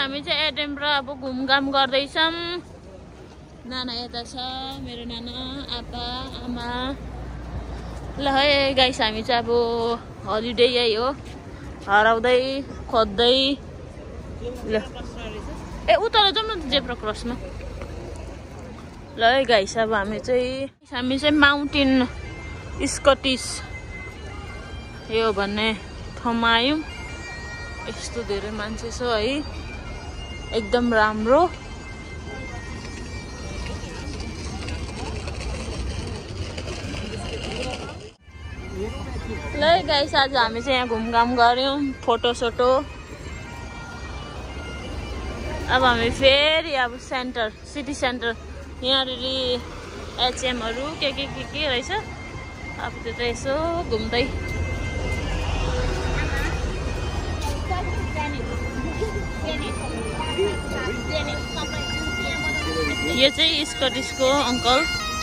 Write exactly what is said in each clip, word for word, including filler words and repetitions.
हामी चाहिँ एडिनबरा अब घुमघाम गर्दैछौँ। नाना यता छ, मेरो नाना, आप्पा, आमा। ल है गाइस, हामी चाहिँ अब हलिडे यही हो, हराउँदै खोज्दै। ल ए उता जाउँ न जेब्रा क्रसमा। ल है गाइस, अब हामी चाहिँ हामी चाहिँ माउन्टेन स्कटिस यो भन्ने ठाउँमा आयौँ। यस्तो धेरै मान्छे छ है, एकदम राम्रो। ल गाइस, आज हामी चाहिँ यहाँ घुमघाम गऱ्यौँ, फोटो सोटो। अब हामी फेरि अब सेन्टर सिटी सेन्टर यहाँनिर एचएमहरू के के के के रहेछ, अब त्यो त यसो घुम्दै। यो चाहिँ स्कटिसको अङ्कल।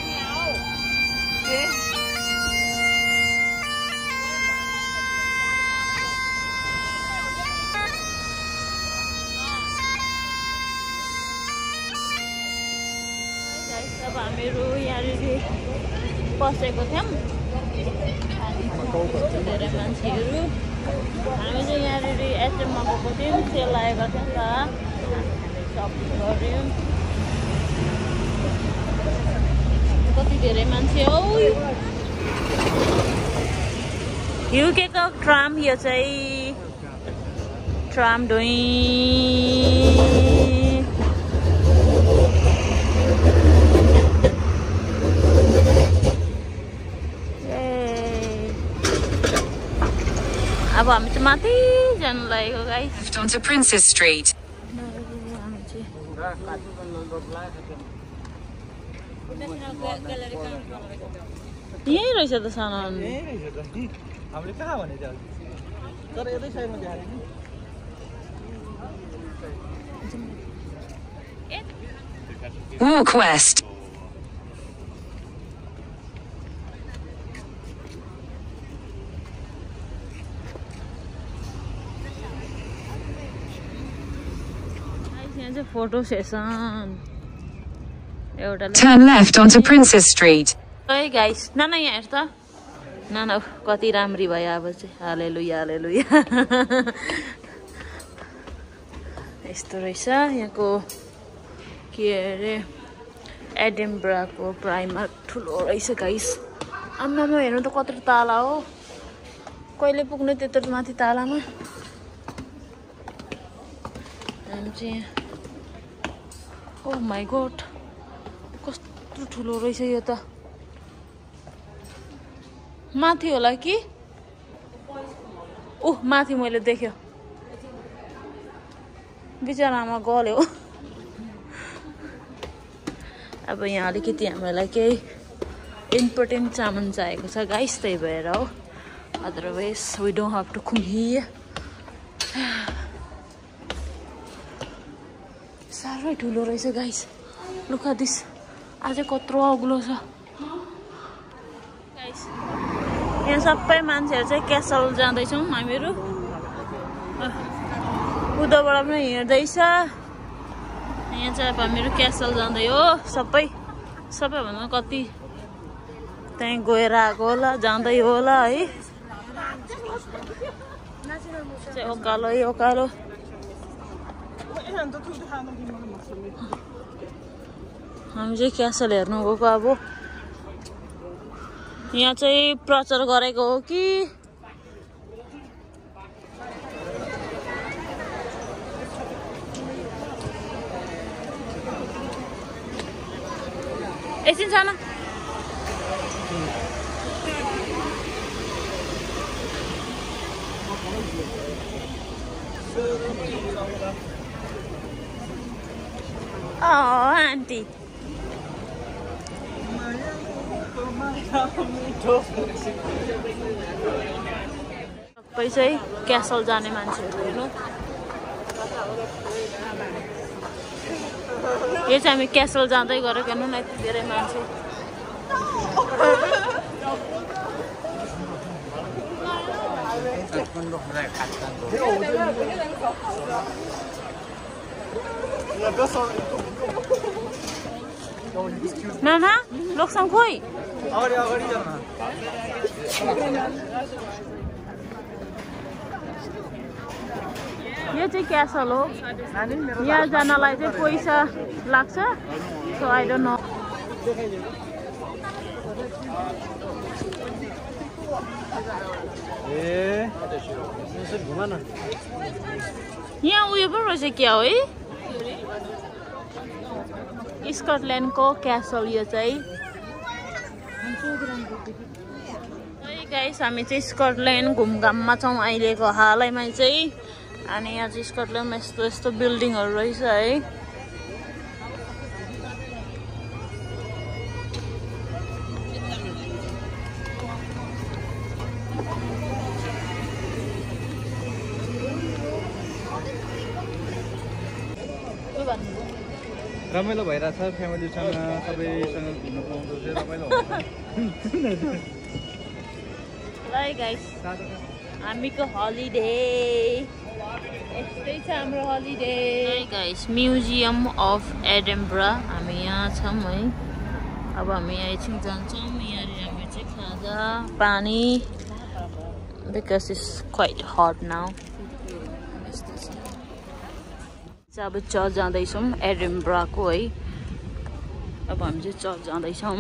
अब हामीहरू यहाँनिर बसेको थियौँ, धेरै मान्छेहरू। हामी चाहिँ यहाँनिर एचएममा गएको थियौँ, सेल लागेको थियो नि त, सपिङ गऱ्यौँ। कति धेरै मान्छे हो। युकेको ट्राम, यो चाहिँ ट्राम डोइ। अब हामी चाहिँ माथि जानु लागेको guys. Left onto Princess Street. यही रहेछ त सानो। हामीले कहाँ भने तर यतै साइडमा देखाएको नि। Walk west. फोटो सेसन एउटा। Turn left onto Princess Street. है गाइस, नाना यहाँ हेर त, नाना कति राम्री भयो अब चाहिँ। हालेलुया हालेलुया। यस्तो रहेछ यहाँको के अरे एडिनबराको प्राइमर, ठुलो रहेछ गाइस। आम्मामा हेर्नु त कत्रो ताला हो, कहिले पुग्नु त्यत्रो माथि तालामा। हामी चाहिँ ओह माई गॉड, कस्तो ठुलो रहेछ यो त। माथि होला कि? ओह माथि मैले देख्यो, बिचरामा गल्यो। अब यहाँ अलिकति हामीलाई केही इम्पोर्टेन्ट सामान चाहिएको छ गाइस, त्यही भएर हो। Otherwise we don't have to come here. साह्रै ठुलो रहेछ गाइस, लुक एट दिस। अझै कत्रो अग्लो छ गाइस। यहाँ सबै मान्छेहरू चाहिँ क्यासल जाँदैछौँ हामीहरू। उताबाट पनि हिँड्दैछ। यहाँ चाहिँ अब हामीहरू क्यासल जाँदै हो सबै। सबैभन्दा कति त्यहीँ गएर आएको होला, जाँदै होला है। ओकालो है ओकालो। हामी चाहिँ क्यासल हेर्नु गएको। अब यहाँ चाहिँ प्रचार गरेको हो कि एकछिन सानो। Oh, auntie. सबै चाहिँ क्यासल जाने मान्छेहरू हेर्नु। यो चाहिँ हामी क्यासल जाँदै गरेको हेर्नु न, यति धेरै मान्छे। नाना लोक्सम खोइ अगाडि अगाडि जाऊ न यो चाहिँ क्यासल हो यहाँ जानलाई चाहिँ पैसा लाग्छ सो आई डोन्ट नो ए यसो घुमा न यहाँ उयो पो रहेछ क्या हो है स्कटल्यान्डको क्यासल यो चाहिँ गाइस हामी चाहिँ स्कटल्यान्ड घुमघाममा छौँ अहिलेको हालैमा चाहिँ अनि यहाँ चाहिँ स्कटल्यान्डमा यस्तो यस्तो बिल्डिङहरू रहेछ है रमाइलो भइरहेछ फ्यामिलीसँग सबैसँग घुम्नु पाउँदा चाहिँ रमाइलो हुन्छ ल गाइस हामीको हलिडे यस्तै छ हाम्रो holiday guys museum of Edinburgh हामी यहाँ छौँ है अब हामी यहाँ एकछिन जान्छौँ यहाँनिर हामी चाहिँ खाजा पानी because it's quite hot now अब चर्च जाँदैछौँ एडिनबराको है अब हामी चाहिँ चर्च जाँदैछौँ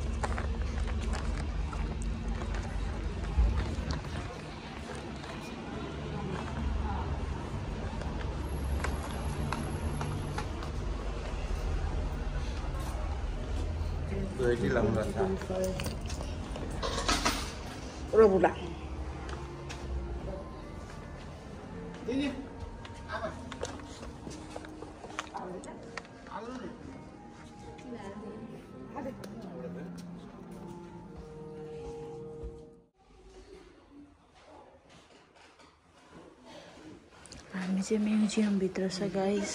हामी चाहिँ म्युजियम भित्र छ गाइस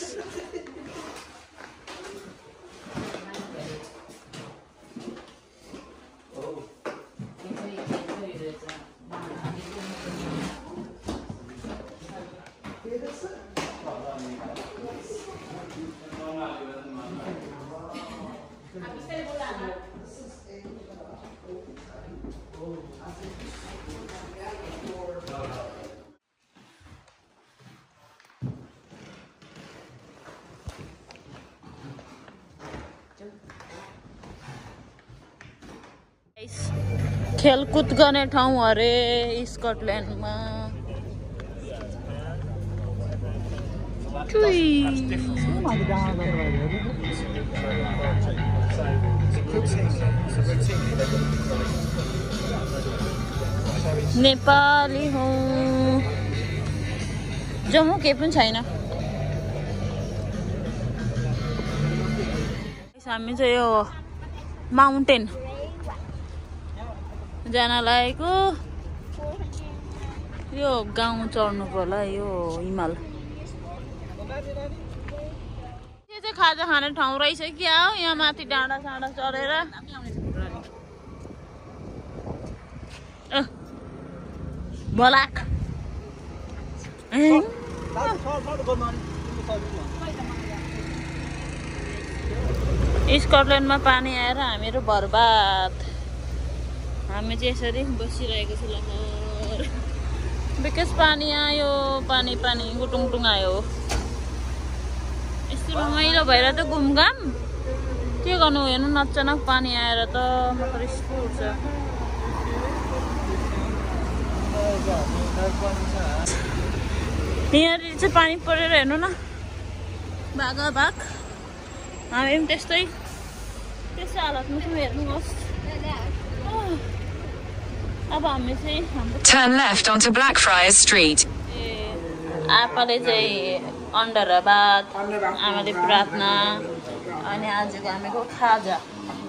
खेलकुद गर्ने ठाउँ अरे स्कटल्यान्डमा नेपाली हौ जम्मू केही पनि छैन हामी चाहिँ यो माउन्टेन जान लागेको यो गाउँ चढ्नु पर्ला यो हिमाल यो चाहिँ खाजा खाने ठाउँ रहेछ क्या हो यहाँ माथि डाँडा साँडा चढेर बलाक स्कटल्यान्डमा पानी आएर हामीहरू बर्बाद हामी चाहिँ यसरी बसिरहेको छु लहर बिकज पानी आयो पानी पानी गुटुङटुङ आयो यस्तो रमाइलो भएर त घुमघाम के गर्नु हेर्नु अचानक पानी आएर त म त रिस उठ्छ यहाँनिर चाहिँ पानी परेर हेर्नु न भाग भाग हामी पनि त्यस्तै त्यस्तै हालतमा छौँ हेर्नुहोस् अब हामी चाहिँ Turn left onto Blackfriars Street. आपाले चाहिँ अन्डरबाद आमाले प्रार्थना अनि आजको हामीको खाजा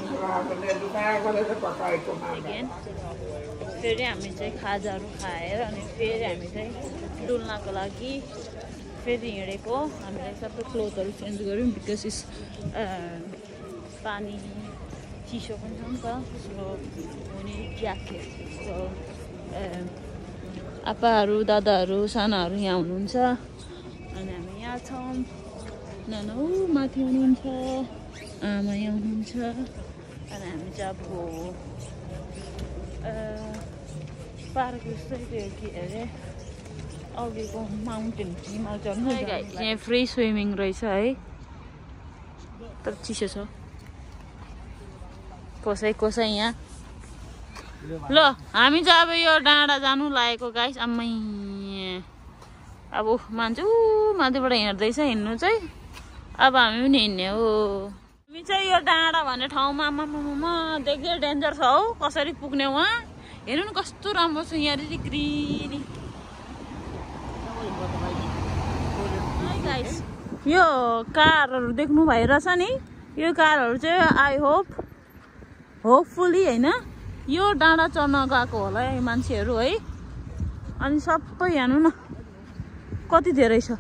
फेरि हामी चाहिँ खाजाहरू खाएर अनि फेरि हामी चाहिँ डुल्नको लागि फेरि हिँडेको हामीले सबै क्लोथहरू चेन्ज गऱ्यौँ बिकज इस पानी चिसो पनि छ नि त सो हुने ज्याकेट सो आप्पाहरू दादाहरू सानाहरू यहाँ हुनुहुन्छ अनि हामी यहाँ छौँ नाना ऊ माथि हुनुहुन्छ, आमा यहाँ हुनुहुन्छ। अनि हामी चाहिँ अब पार्क जस्तै त्यो के अरे अघिको माउन्टेन हिमाल चढ्नु यहाँ फ्री स्विमिङ रहेछ है, तर चिसो छ कसै कसै यहाँ। ल हामी चाहिँ अब यो डाँडा जानु लागेको गाइस। आम्मै अब मान्छे ऊ माथिबाट हिँड्दैछ, हिँड्नु चाहिँ अब हामी पनि हिँड्ने हो। हामी चाहिँ यो डाँडा भन्ने ठाउँमा आमामा देख्दै डेन्जर छ हौ, कसरी पुग्ने वहाँ हेर्नु न कस्तो राम्रो छ यहाँ ग्रिनी। गाइस यो कारहरू देख्नु भइरहेछ नि, यो कारहरू चाहिँ आई होप होपफुली होइन यो डाँडा चढ्न गएको होला है मान्छेहरू है। अनि सबै हेर्नु न कति धेरै छ।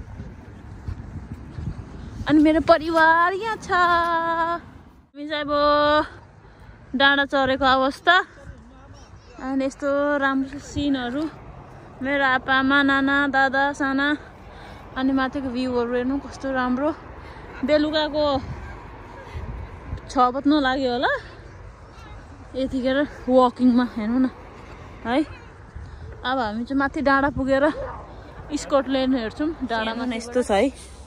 अनि मेरो परिवार यहाँ छ। हामी चाहिँ अब डाँडा चढेको अवस्था अनि यस्तो राम्रो सिनहरू, मेरो आप्पामा नाना दादा साना। अनि माथिको भ्यूहरू हेर्नु कस्तो राम्रो। बेलुकाको छ बज्नु लाग्यो होला यतिखेर वकिङमा हेर्नु न है। अब हामी चाहिँ माथि डाँडा पुगेर स्कटल्यान्ड हेर्छौँ। डाँडामा नै यस्तो छ है।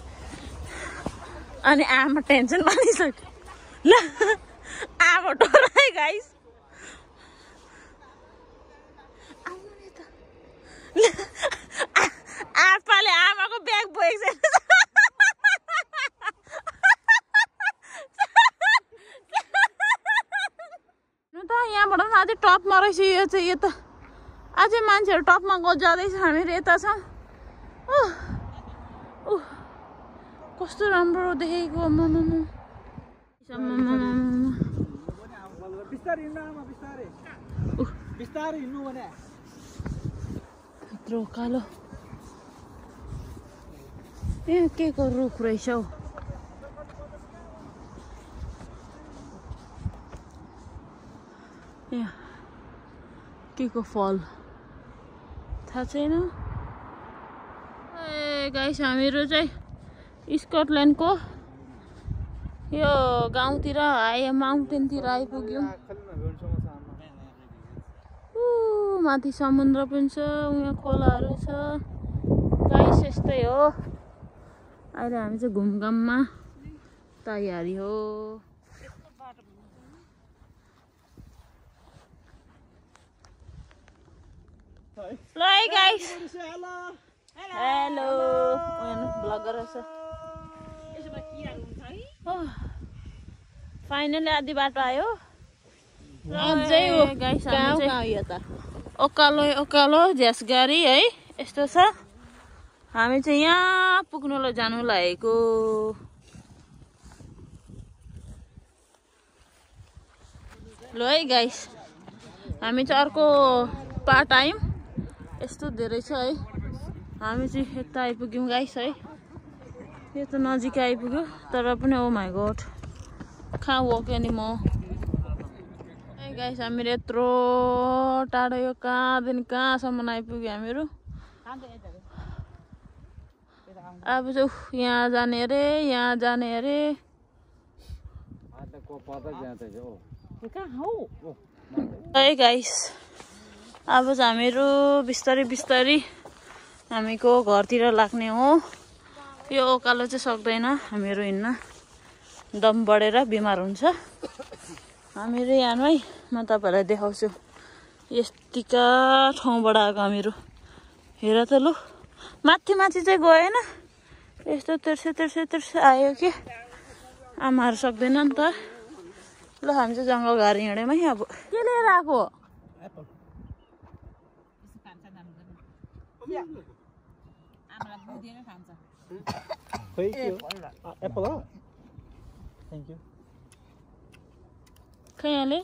अनि आमा टेन्सन मानिसक्यो ल, आमा डराए गाइस। आप्पाले आमाको ब्याग बोकेको छैन त। यहाँबाट पनि अझै टपमा रहेछ यो चाहिँ। यो त अझै मान्छेहरू टपमा गो जाँदैछ, हामीहरू यता छौँ। ऊ कस्तो राम्रो देखेको यत्रो कालो ए के को रुख रहेछ हौ। यहाँ के को फल थाहा छैन। ए गाइस हामीहरू चाहिँ स्कटल्यान्डको यो गाउँतिर आए माउन्टेनतिर आइपुग्यौँ। माथि समुद्र पनि छ, उहाँ खोलाहरू छ गाइस। यस्तै हो अहिले हामी चाहिँ घुमघाममा तयारी हो। ल है गाइस, हेलो ब्लगर रहेछ। फाइनली आधी बाटो आयो। गाइस ओकालो ओकालो झ्यासगारी है यस्तो छ। हामी चाहिँ यहाँ पुग्नुलाई जानु लागेको। ल है गाइस हामी चाहिँ अर्को पार्ट आयौँ। यस्तो धेरै छ है। हामी चाहिँ यता आइपुग्यौँ गाइस है। यो त नजिकै आइपुग्यो तर पनि ओ माई गॉड कहाँ वक्यो नि म। है गाइस हामीहरू यत्रो टाढो यो कहाँदेखि कहाँसम्म आइपुग्यो हामीहरू। अब चाहिँ यहाँ जाने अरे यहाँ जाने अरे। है गाइस अब चाहिँ हामीहरू बिस्तारै बिस्तारै हामीको घरतिर लाग्ने हो। यो ओकालो चाहिँ सक्दैन हामीहरू हिँड्न, दम बढेर बिमार हुन्छ। हामीहरू यहाँ है म तपाईँलाई देखाउँछु। यस्तिका ठाउँबाट आएको हामीहरू। हेर त लु माथि माथि चाहिँ गएन, यस्तो तिर्से तिर्से तिर्से आयो कि आमाहरू सक्दैन नि त। ल हामी चाहिँ जङ्गल घारी हिँड्यौँ है। अब के लिएर आएको? खै यहाँले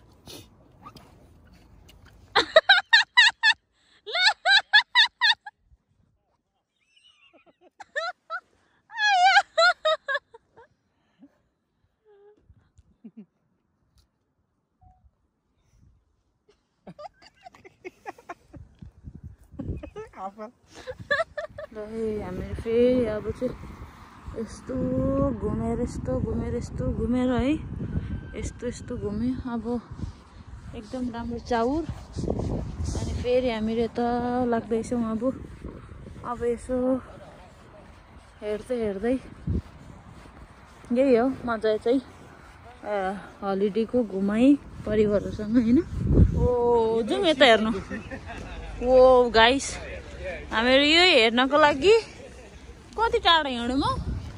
ल है हामी फेरि अब चाहिँ यस्तो घुमेर यस्तो घुमेर यस्तो घुमेर है यस्तो यस्तो घुम्यो। अब एकदम राम्रो चाउर अनि फेरि हामीले त लाग्दैछौँ। अब अब यसो हेर्दै हेर्दै यही हो मजा चाहिँ हलिडेको घुमाइ परिवारहरूसँग होइन। ओ जाउँ यता हेर्नु। ओ गाइस हामीहरू यो हेर्नको लागि कति टाढा हिँड्यौँ म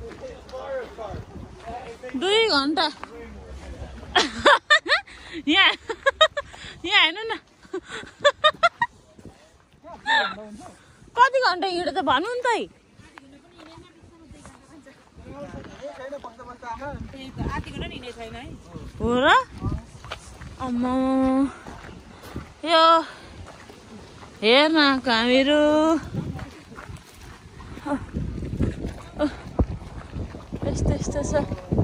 दुई घन्टा यहाँ यहाँ हेर्नु न कति घन्टा हिँड्यो त भन्नु नि त हो र। अम्मा यो हेर्न हामीहरू यस्तो यस्तो छ।